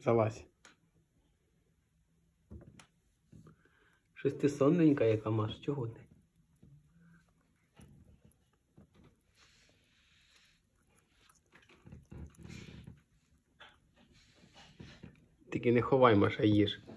залазь. Щось ти сонненька, яка, Маш, чого ти? Тільки не ховай, Маша, їж.